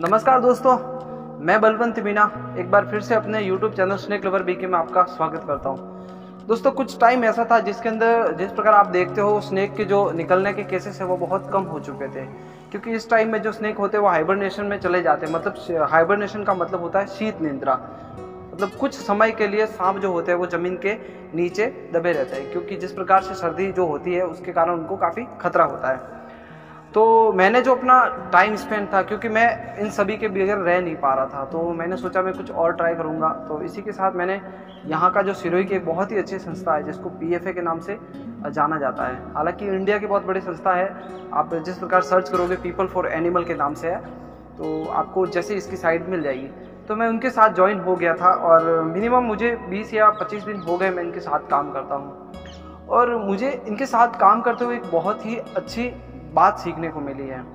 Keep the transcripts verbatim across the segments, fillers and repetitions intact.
नमस्कार दोस्तों, मैं बलवंत मीना एक बार फिर से अपने YouTube channel snake lover BK में आपका स्वागत करता हूं। दोस्तों, कुछ टाइम ऐसा था जिसके अंदर जिस प्रकार आप देखते हो स्नेक के जो निकलने के केसेस है वो बहुत कम हो चुके थे, क्योंकि इस टाइम में जो स्नेक होते हैं वो हाइबरनेशन में चले जाते हैं। मतलब हाइबरनेशन का मतलब होता है शीत निद्रा। मतलब कुछ समय के लिए सांप जो होते हैं वो जमीन के नीचे दबे रहते हैं, क्योंकि जिस प्रकार से सर्दी जो होती है उसके कारण उनको काफ़ी खतरा होता है। तो मैंने जो अपना टाइम स्पेंड था, क्योंकि मैं इन सभी के बगैर रह नहीं पा रहा था, तो मैंने सोचा मैं कुछ और ट्राई करूंगा। तो इसी के साथ मैंने यहाँ का जो सिरोही की एक बहुत ही अच्छी संस्था है जिसको पी एफ ए के नाम से जाना जाता है, हालांकि इंडिया की बहुत बड़ी संस्था है। आप जिस प्रकार सर्च करोगे पीपल फॉर एनिमल के नाम से है, तो आपको जैसे इसकी साइट मिल जाएगी। तो मैं उनके साथ ज्वाइन हो गया था और मिनिमम मुझे बीस या पच्चीस दिन हो गए मैं इनके साथ काम करता हूँ। और मुझे इनके साथ काम करते हुए एक बहुत ही अच्छी बात सीखने को मिली है।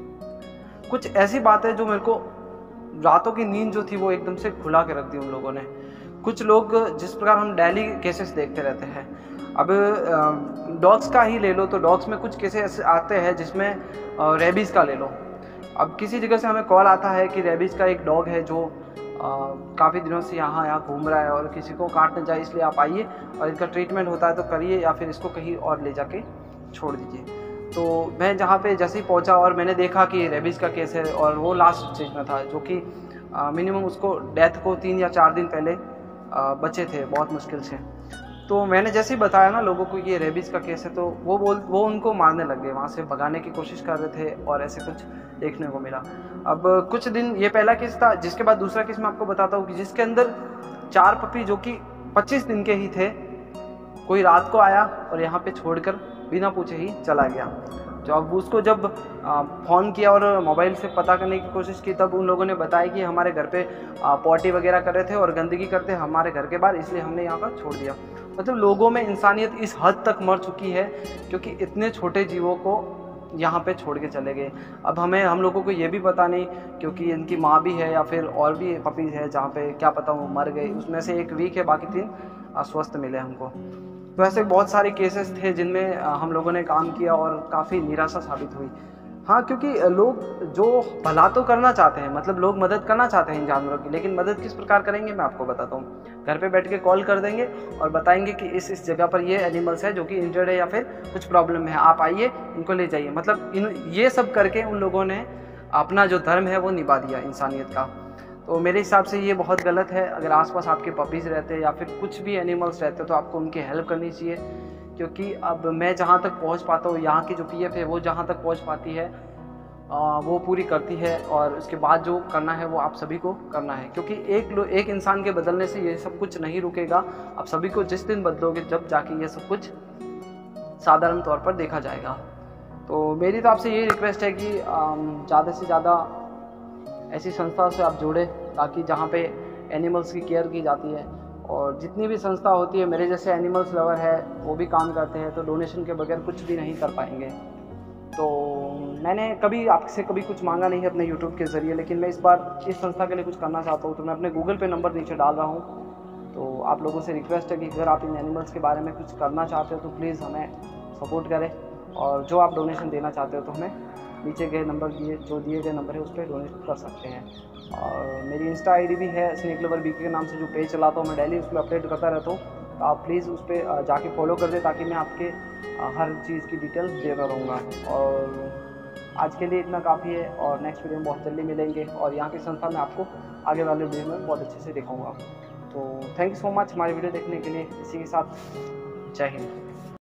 कुछ ऐसी बात है जो मेरे को रातों की नींद जो थी वो एकदम से खुला के रख दी उन लोगों ने। कुछ लोग जिस प्रकार हम डेली केसेस देखते रहते हैं, अब डॉग्स का ही ले लो तो डॉग्स में कुछ केसेस ऐसे आते हैं जिसमें रेबीज़ का ले लो। अब किसी जगह से हमें कॉल आता है कि रेबीज़ का एक डॉग है जो काफ़ी दिनों से यहाँ यहाँ घूम रहा है और किसी को काट न जाए, इसलिए आप आइए और इनका ट्रीटमेंट होता है तो करिए, या फिर इसको कहीं और ले जाके छोड़ दीजिए। तो मैं जहाँ पे जैसे ही पहुँचा और मैंने देखा कि रेबीज़ का केस है और वो लास्ट स्टेज में था, जो कि मिनिमम उसको डेथ को तीन या चार दिन पहले आ, बचे थे बहुत मुश्किल से। तो मैंने जैसे ही बताया ना लोगों को ये रेबीज़ का केस है, तो वो बोल वो उनको मारने लग गए, वहाँ से भगाने की कोशिश कर रहे थे और ऐसे कुछ देखने को मिला। अब कुछ दिन ये पहला केस था, जिसके बाद दूसरा केस मैं आपको बताता हूँ कि जिसके अंदर चार पपी जो कि पच्चीस दिन के ही थे, कोई रात को आया और यहाँ पे छोड़कर बिना पूछे ही चला गया। जो अब उसको जब फ़ोन किया और मोबाइल से पता करने की कोशिश की, तब उन लोगों ने बताया कि हमारे घर पे पॉटी वगैरह कर रहे थे और गंदगी करते हमारे घर के बाहर, इसलिए हमने यहाँ पर छोड़ दिया। मतलब लोगों में इंसानियत इस हद तक मर चुकी है, क्योंकि इतने छोटे जीवों को यहाँ पे छोड़ के चले गए। अब हमें हम लोगों को ये भी पता नहीं, क्योंकि इनकी माँ भी है या फिर और भी पपीज़ है जहाँ पे क्या पता वो मर गए, उसमें से एक वीक है, बाकी तीन स्वस्थ मिले हमको। तो ऐसे बहुत सारे केसेस थे जिनमें हम लोगों ने काम किया और काफ़ी निराशा साबित हुई। हाँ, क्योंकि लोग जो भला तो करना चाहते हैं, मतलब लोग मदद करना चाहते हैं इन जानवरों की, लेकिन मदद किस प्रकार करेंगे मैं आपको बताता हूँ। घर पे बैठ के कॉल कर देंगे और बताएंगे कि इस इस जगह पर ये एनिमल्स है जो कि इंजर्ड है या फिर कुछ प्रॉब्लम है, आप आइए इनको ले जाइए। मतलब इन ये सब करके उन लोगों ने अपना जो धर्म है वो निभा दिया इंसानियत का। तो मेरे हिसाब से ये बहुत गलत है। अगर आसपास आपके पपीज़ रहते हैं या फिर कुछ भी एनिमल्स रहते हैं तो आपको उनकी हेल्प करनी चाहिए, क्योंकि अब मैं जहाँ तक पहुँच पाता हूँ, यहाँ की जो पी एफ है वो जहाँ तक पहुँच पाती है आ, वो पूरी करती है, और उसके बाद जो करना है वो आप सभी को करना है, क्योंकि एक लो एक इंसान के बदलने से ये सब कुछ नहीं रुकेगा। आप सभी को जिस दिन बदलोगे जब जाके ये सब कुछ साधारण तौर पर देखा जाएगा। तो मेरी तो आपसे यही रिक्वेस्ट है कि ज़्यादा से ज़्यादा ऐसी संस्था से आप जुड़े, ताकि जहाँ पे एनिमल्स की केयर की जाती है, और जितनी भी संस्था होती है, मेरे जैसे एनिमल्स लवर है वो भी काम करते हैं, तो डोनेशन के बगैर कुछ भी नहीं कर पाएंगे। तो मैंने कभी आपसे कभी कुछ मांगा नहीं है अपने यूट्यूब के ज़रिए, लेकिन मैं इस बार इस संस्था के लिए कुछ करना चाहता हूँ, तो मैं अपने गूगल पे नंबर नीचे डाल रहा हूँ। तो आप लोगों से रिक्वेस्ट है कि अगर आप इन एनिमल्स के बारे में कुछ करना चाहते हो तो प्लीज़ हमें सपोर्ट करें, और जो आप डोनेशन देना चाहते हो तो हमें नीचे गए नंबर दिए जो दिए गए नंबर है उस पर डोनेट कर सकते हैं। और मेरी इंस्टा आईडी भी है स्नेक लवर बीके के नाम से, जो पेज चलाता हूँ मैं डेली, उस पर अपडेट करता रहता हूँ। तो आप प्लीज़ उस पर जाके फॉलो कर दें, ताकि मैं आपके हर चीज़ की डिटेल्स देता रहूँगा। और आज के लिए इतना काफ़ी है, और नेक्स्ट वीडियो में बहुत जल्दी मिलेंगे, और यहाँ की संस्था में आपको आगे वाले वीडियो में बहुत अच्छे से दिखाऊँगा। तो थैंक यू सो मच हमारी वीडियो देखने के लिए। इसी के साथ जय हिंद।